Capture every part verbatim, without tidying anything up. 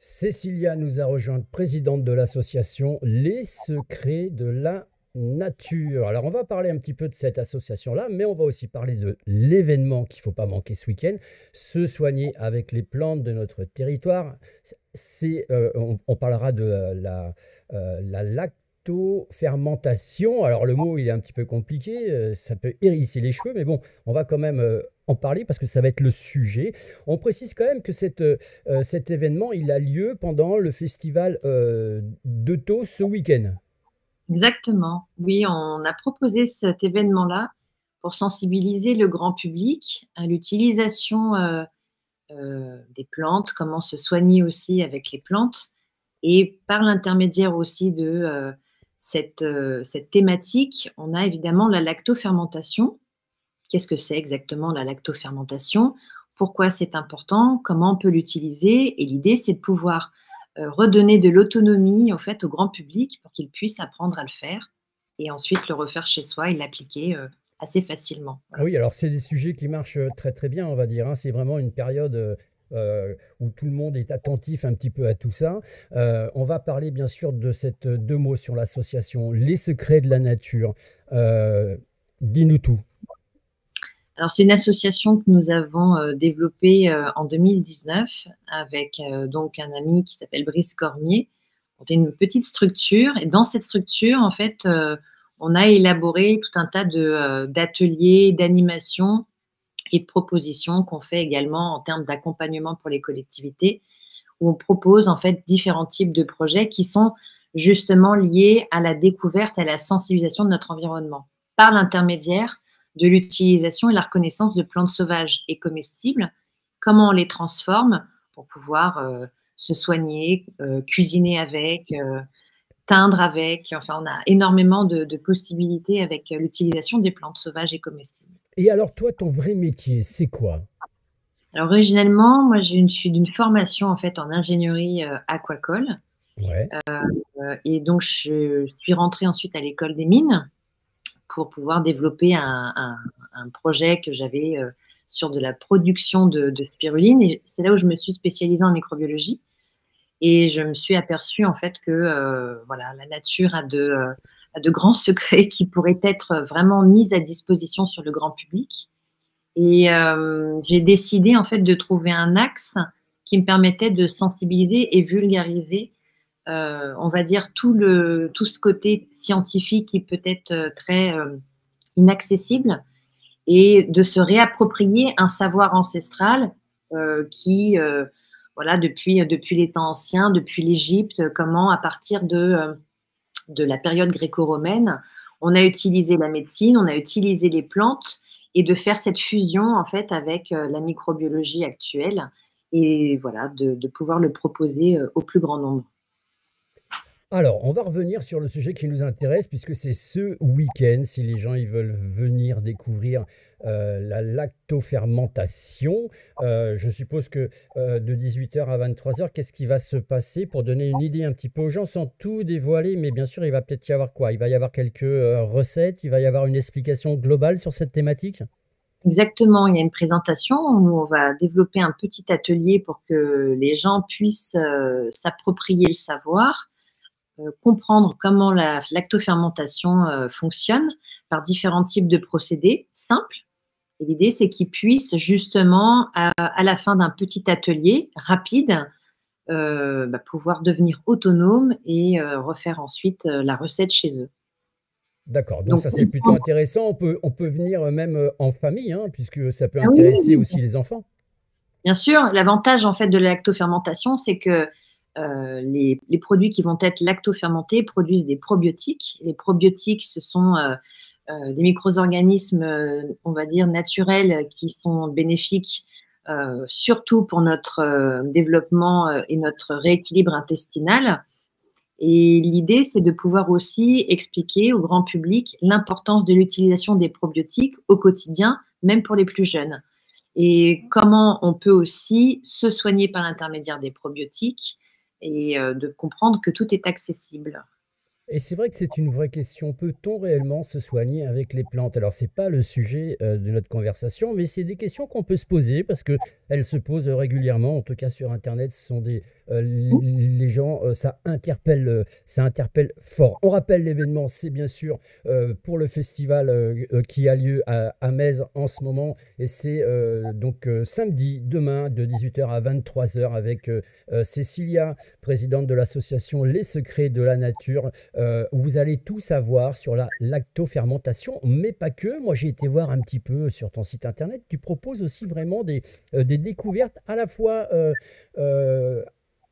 Cécilia nous a rejointe, présidente de l'association Les Secrets de la Nature. Alors, on va parler un petit peu de cette association-là, mais on va aussi parler de l'événement qu'il ne faut pas manquer ce week-end, se soigner avec les plantes de notre territoire. C'est, euh, on, on parlera de euh, la, euh, la lactofermentation. Alors, le mot, il est un petit peu compliqué, euh, ça peut hérisser les cheveux, mais bon, on va quand même euh, en parler parce que ça va être le sujet. On précise quand même que cette, euh, cet événement, il a lieu pendant le festival euh, d'Eutos ce week-end. Exactement. Oui, on a proposé cet événement-là pour sensibiliser le grand public à l'utilisation euh, euh, des plantes, comment se soigner aussi avec les plantes. Et par l'intermédiaire aussi de euh, cette, euh, cette thématique, on a évidemment la lactofermentation. Qu'est-ce que c'est exactement la lactofermentation? Pourquoi c'est important? Comment on peut l'utiliser? Et l'idée, c'est de pouvoir euh, redonner de l'autonomie en fait, au grand public pour qu'il puisse apprendre à le faire et ensuite le refaire chez soi et l'appliquer euh, assez facilement. Ah Voilà. oui, alors c'est des sujets qui marchent euh, très très bien, on va dire, hein. C'est vraiment une période euh, euh, où tout le monde est attentif un petit peu à tout ça. Euh, on va parler bien sûr de cette euh, deux mots sur l'association Les Secrets de la Nature. Euh, Dis-nous tout. Alors, c'est une association que nous avons euh, développée euh, en deux mille dix-neuf avec euh, donc un ami qui s'appelle Brice Cormier. On est une petite structure et dans cette structure, en fait, euh, on a élaboré tout un tas de, euh, d'ateliers, d'animations et de propositions qu'on fait également en termes d'accompagnement pour les collectivités, où on propose en fait différents types de projets qui sont justement liés à la découverte et à la sensibilisation de notre environnement par l'intermédiaire de l'utilisation et la reconnaissance de plantes sauvages et comestibles, comment on les transforme pour pouvoir euh, se soigner, euh, cuisiner avec, euh, teindre avec. Enfin, on a énormément de, de possibilités avec l'utilisation des plantes sauvages et comestibles. Et alors toi, ton vrai métier, c'est quoi? Alors, originellement, moi, je suis d'une formation en fait en ingénierie euh, aquacole. Ouais. Euh, et donc, je suis rentrée ensuite à l'école des mines pour pouvoir développer un, un- un projet que j'avais euh, sur de la production de, de spiruline. Et c'est là où je me suis spécialisée en microbiologie. Et je me suis aperçue en fait que euh, voilà, la nature a de, euh, a de grands secrets qui pourraient être vraiment mis à disposition sur le grand public. Et euh, j'ai décidé en fait de trouver un axe qui me permettait de sensibiliser et vulgariser, euh, on va dire, tout, le, tout ce côté scientifique qui peut être euh, très euh, inaccessible et de se réapproprier un savoir ancestral euh, qui, euh, voilà, depuis, depuis les temps anciens, depuis l'Égypte, comment à partir de, euh, de la période gréco-romaine, on a utilisé la médecine, on a utilisé les plantes et de faire cette fusion en fait avec euh, la microbiologie actuelle et voilà, de, de pouvoir le proposer euh, au plus grand nombre. Alors, on va revenir sur le sujet qui nous intéresse, puisque c'est ce week-end, si les gens ils veulent venir découvrir euh, la lactofermentation. Euh, je suppose que euh, de dix-huit heures à vingt-trois heures, qu'est-ce qui va se passer pour donner une idée un petit peu aux gens sans tout dévoiler? Mais bien sûr, il va peut-être y avoir quoi? Il va y avoir quelques euh, recettes, il va y avoir une explication globale sur cette thématique? Exactement, il y a une présentation où on va développer un petit atelier pour que les gens puissent euh, s'approprier le savoir, euh, comprendre comment la lactofermentation euh, fonctionne par différents types de procédés simples. Et l'idée, c'est qu'ils puissent justement, à, à la fin d'un petit atelier rapide, euh, bah, pouvoir devenir autonomes et euh, refaire ensuite euh, la recette chez eux. D'accord, donc Donc, ça c'est plutôt intéressant. On peut, on peut venir euh, même euh, en famille, hein, puisque ça peut ah oui, intéresser oui, aussi les enfants. bien sûr, l'avantage en fait de la lactofermentation, c'est que euh, les, les produits qui vont être lactofermentés produisent des probiotiques. Les probiotiques, ce sont euh, euh, des micro-organismes, euh, on va dire, naturels qui sont bénéfiques euh, surtout pour notre euh, développement euh, et notre rééquilibre intestinal. Et l'idée, c'est de pouvoir aussi expliquer au grand public l'importance de l'utilisation des probiotiques au quotidien, même pour les plus jeunes. Et comment on peut aussi se soigner par l'intermédiaire des probiotiques et euh, de comprendre que tout est accessible. Et c'est vrai que c'est une vraie question. Peut-on réellement se soigner avec les plantes? Alors, c'est pas le sujet euh, de notre conversation, mais c'est des questions qu'on peut se poser parce que elles se posent régulièrement. En tout cas, sur Internet, ce sont des euh, les gens, euh, ça interpelle, euh, ça interpelle fort. On rappelle l'événement, c'est bien sûr euh, pour le festival euh, euh, qui a lieu à, à Metz en ce moment, et c'est euh, donc euh, samedi, demain, de dix-huit heures à vingt-trois heures, avec euh, euh, Cécilia, présidente de l'association Les Secrets de la Nature. Euh, vous allez tout savoir sur la lactofermentation, mais pas que. Moi, j'ai été voir un petit peu sur ton site internet. Tu proposes aussi vraiment des, euh, des découvertes à la fois euh, euh,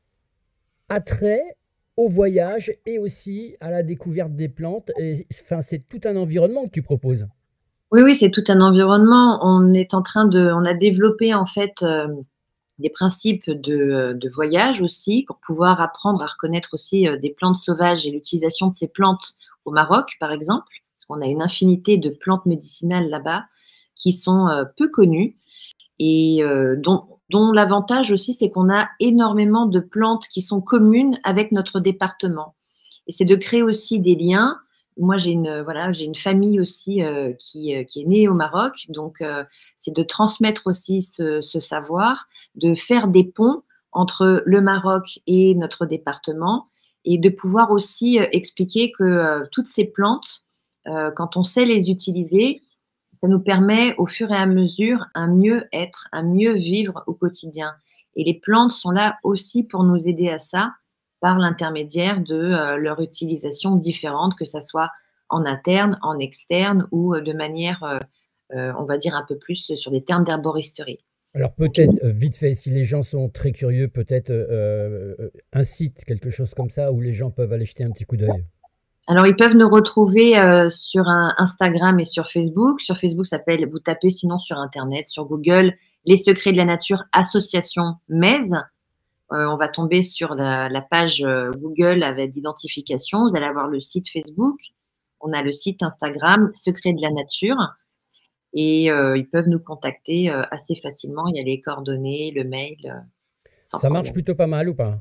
attrait au voyage et aussi à la découverte des plantes. Et, enfin, c'est tout un environnement que tu proposes. Oui, oui, c'est tout un environnement. On est en train de, on a développé en fait euh, des principes de, de voyage aussi pour pouvoir apprendre à reconnaître aussi euh, des plantes sauvages et l'utilisation de ces plantes au Maroc, par exemple, parce qu'on a une infinité de plantes médicinales là-bas qui sont euh, peu connues et euh, dont, dont l'avantage aussi, c'est qu'on a énormément de plantes qui sont communes avec notre département. Et c'est de créer aussi des liens. Moi, j'ai une, voilà, j'ai une famille aussi euh, qui, euh, qui est née au Maroc. Donc, euh, c'est de transmettre aussi ce, ce savoir, de faire des ponts entre le Maroc et notre département et de pouvoir aussi euh, expliquer que euh, toutes ces plantes, euh, quand on sait les utiliser, ça nous permet au fur et à mesure un mieux être, un mieux vivre au quotidien. Et les plantes sont là aussi pour nous aider à ça par l'intermédiaire de euh, leur utilisation différente, que ce soit en interne, en externe ou euh, de manière, euh, euh, on va dire, un peu plus sur des termes d'herboristerie. Alors Donc, peut-être, euh, vite fait, si les gens sont très curieux, peut-être euh, euh, un site, quelque chose comme ça, où les gens peuvent aller jeter un petit coup d'œil. alors, ils peuvent nous retrouver euh, sur un Instagram et sur Facebook. Sur Facebook, ça s'appelle, vous tapez sinon sur Internet, sur Google, Les Secrets de la Nature Association Metz. Euh, on va tomber sur la, la page euh, Google avec d'identification. Vous allez avoir le site Facebook. On a le site Instagram, Secrets de la Nature. Et euh, ils peuvent nous contacter euh, assez facilement. Il y a les coordonnées, le mail, euh, sans Ça marche problème. plutôt pas mal ou pas?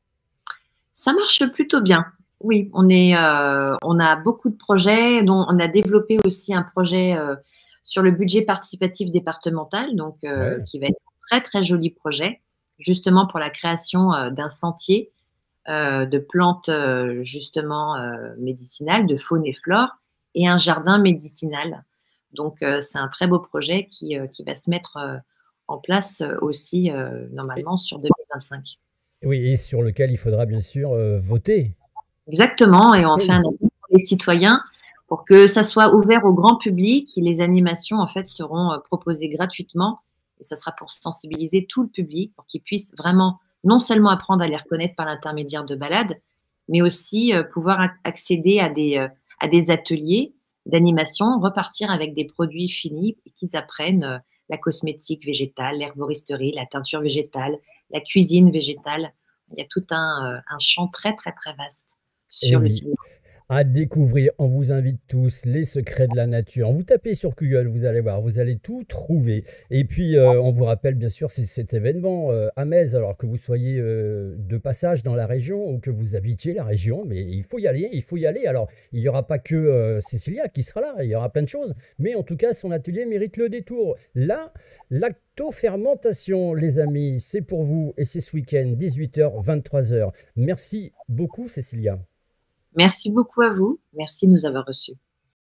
Ça marche plutôt bien. Oui, on est, euh, on a beaucoup de projets, dont on a développé aussi un projet euh, sur le budget participatif départemental, donc euh, Ouais. qui va être un très très joli projet, justement pour la création euh, d'un sentier euh, de plantes euh, justement euh, médicinales, de faune et flore, et un jardin médicinal. Donc euh, c'est un très beau projet qui, euh, qui va se mettre euh, en place euh, aussi euh, Et, normalement sur deux mille vingt-cinq. oui, et sur lequel il faudra bien sûr euh, voter. Exactement, et on fait un Oui. appel pour les citoyens pour que ça soit ouvert au grand public. Et les animations, en fait, seront euh, proposées gratuitement et ça sera pour sensibiliser tout le public pour qu'ils puissent vraiment non seulement apprendre à les reconnaître par l'intermédiaire de balades, mais aussi euh, pouvoir ac- accéder à des, euh, à des ateliers d'animation, repartir avec des produits finis et qu'ils apprennent euh, la cosmétique végétale, l'herboristerie, la teinture végétale, la cuisine végétale. Il y a tout un, euh, un champ très, très, très vaste Et sur oui, l'utilisation. à découvrir. On vous invite tous les secrets de la nature. Vous tapez sur Google, vous allez voir, vous allez tout trouver. Et puis, euh, on vous rappelle bien sûr c'est cet événement euh, à Metz, alors que vous soyez euh, de passage dans la région ou que vous habitiez la région, mais il faut y aller, il faut y aller. Alors, il n'y aura pas que euh, Cécilia qui sera là, il y aura plein de choses, mais en tout cas, son atelier mérite le détour. Là, lactofermentation, les amis, c'est pour vous et c'est ce week-end, dix-huit heures, vingt-trois heures. Merci beaucoup, Cécilia. Merci beaucoup à vous. Merci de nous avoir reçus.